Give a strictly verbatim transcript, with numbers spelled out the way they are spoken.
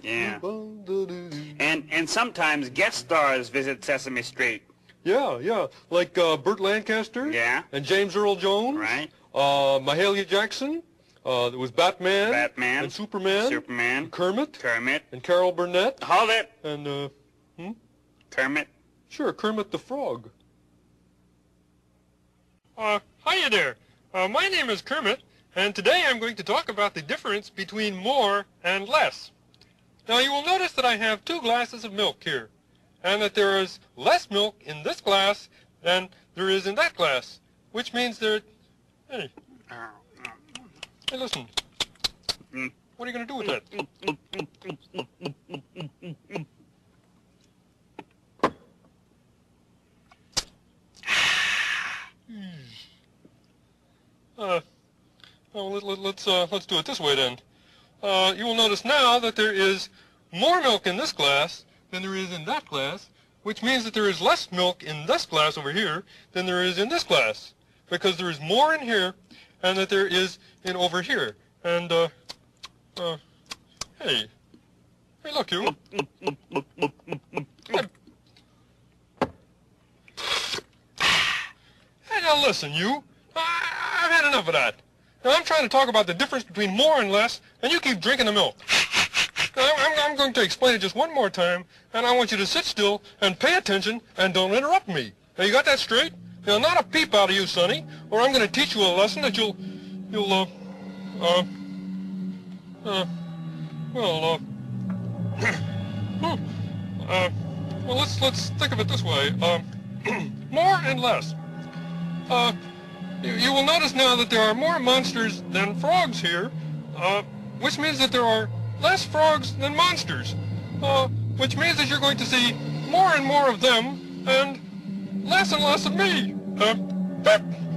Yeah. And and sometimes guest stars visit Sesame Street. Yeah, yeah, like uh, Burt Lancaster. Yeah. And James Earl Jones. Right. Uh, Mahalia Jackson. Uh, there was Batman. Batman. And Superman. Superman. And Kermit. Kermit. And Carol Burnett. Hold it. And, uh, hmm? Kermit. Sure, Kermit the Frog. Uh, hiya there. Uh, my name is Kermit, and today I'm going to talk about the difference between more and less. Now you will notice that I have two glasses of milk here, and that there is less milk in this glass than there is in that glass, which means there... Hey, hey listen. What are you going to do with that? Uh, well, let, let, let's uh, let's do it this way then. Uh, you will notice now that there is more milk in this glass than there is in that glass, which means that there is less milk in this glass over here than there is in this glass, because there is more in here, and that there is in over here. And uh, uh, hey, hey, look you. Hey, hey now listen, you. I, I've had enough of that. Now, I'm trying to talk about the difference between more and less, and you keep drinking the milk. Now, I'm, I'm going to explain it just one more time, and I want you to sit still and pay attention and don't interrupt me. Now, you got that straight? Now, not a peep out of you, Sonny, or I'm going to teach you a lesson that you'll, you'll, uh, uh, uh, well, uh, uh, well, let's, let's think of it this way. Uh, more and less. Uh, You, you will notice now that there are more monsters than frogs here, uh, which means that there are less frogs than monsters, uh, which means that you're going to see more and more of them and less and less of me. Uh, beep.